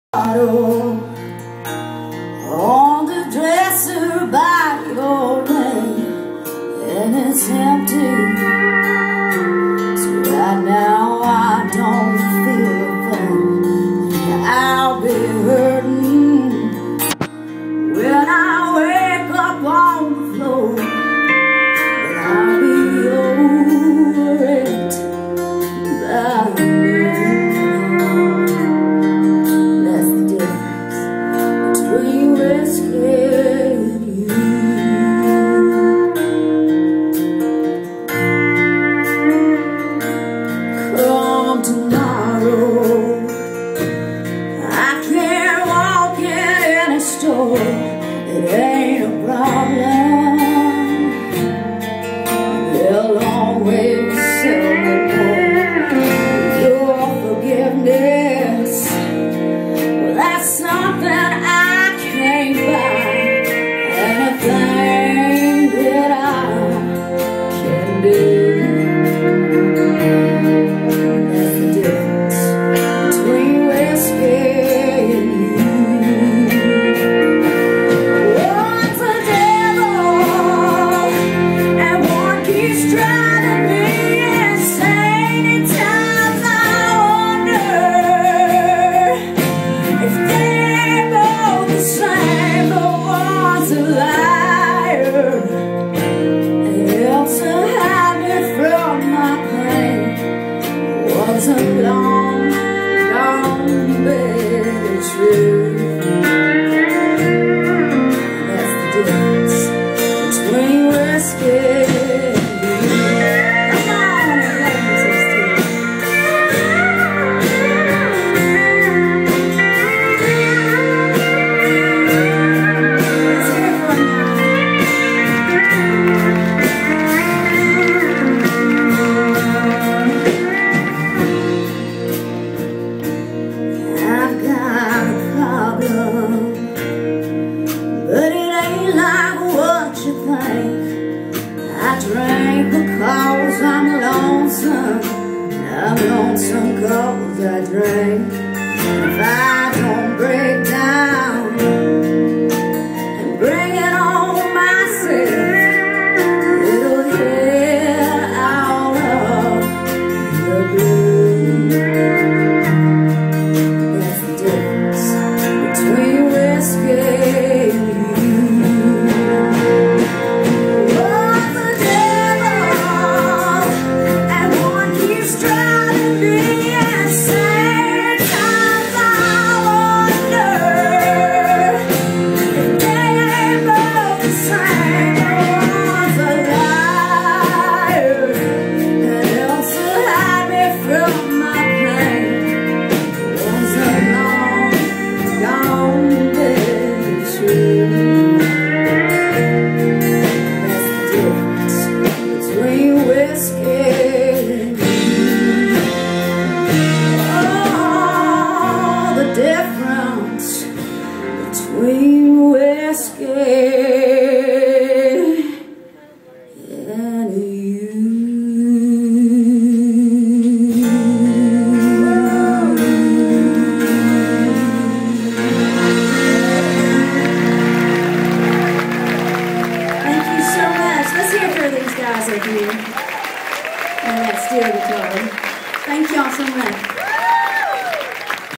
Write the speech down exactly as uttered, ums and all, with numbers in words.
bottle on the dresser by your name, and it's empty. So right now I don't feel a thing, and I'll be hurting when I wake up on the floor. But I'll be over it by then. It ain't a problem. They'll always sell me more. Your forgiveness, well, that's something I can't buy. Anything that I can do. That's the difference between whiskey and you. Wasn't long, long, but true. That's the difference between whiskey and you. Come on, eleven sixteen. Let's hear it from you. But it ain't like what you think. I drink because I'm lonesome. I'm lonesome cause I drink. If I don't break down and bring it on myself, it'll get out of the blue. That's the difference between whiskey and you. Different.